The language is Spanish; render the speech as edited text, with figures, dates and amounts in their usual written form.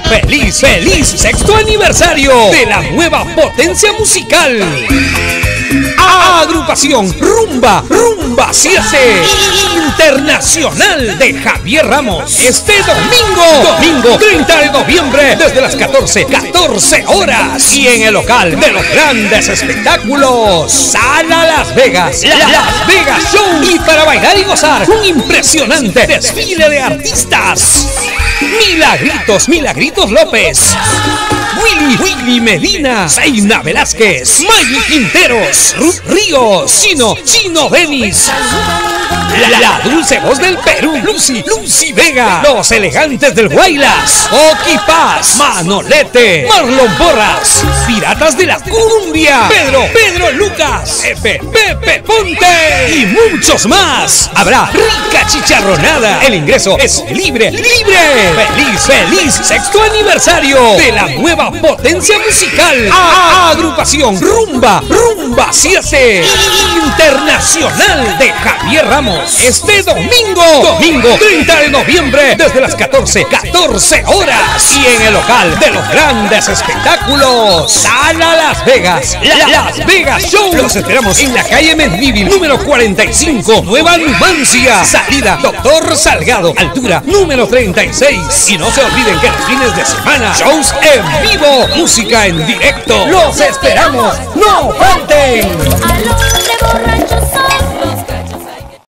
¡Feliz, feliz sexto aniversario de la nueva potencia musical! Agrupación Rumba 7 Internacional de Javier Ramos. Este domingo 30 de noviembre, desde las 14 horas. Y en el local de los grandes espectáculos, Sala Las Vegas, Las Vegas Show. Y para bailar y gozar, un impresionante desfile de artistas. Milagritos López, Willy Medina, Zaina Velázquez, Maggie Quinteros, Ruth Ríos, Chino Denis, la dulce voz del Perú, Lucy Vega, los elegantes del Guaylas, Oki Paz, Manolete, Marlon Porras, Piratas de la Cumbia, Pedro Lucas, Pepe Ponte y muchos más. Habrá rica chicharronada. El ingreso es libre. ¡Feliz sexto aniversario de la nueva potencia musical! Agrupación Rumba 7 Internacional de Javier Ramos. Este domingo 30 de noviembre, desde las 14 horas. Y en el local de los grandes espectáculos, Sala Las Vegas, Las Vegas Show. Los esperamos en la calle Mendívil, número 45, Nueva Numancia. Salida Doctor Salgado, altura número 36. Y no se olviden que los fines de semana, shows en vivo, música en directo. ¡Los esperamos! ¡No falten! A los de borrachos